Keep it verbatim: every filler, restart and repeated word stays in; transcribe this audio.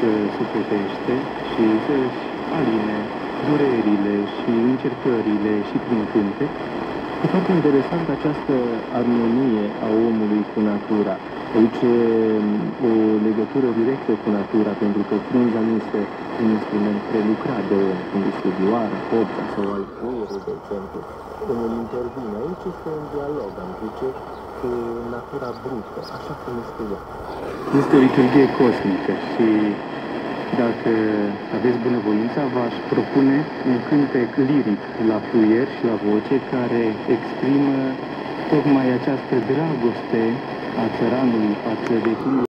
să sufletește și să-și aline durerile și încercările și prin cânte. E foarte interesant această armonie a omului cu natura. Aici e o legătură directă cu natura, pentru că frunza nu este un instrument prelucrat de om, cum este vioara, copta sau alcoolul, de exemplu. Omul intervine. Aici este un dialog, am zice, cu natura brută, așa cum este ea. Este o liturghie cosmică și dacă aveți bunăvoința, v-aș propune un cântec liric la fluier și la voce care exprimă tocmai această dragoste a țăranului față de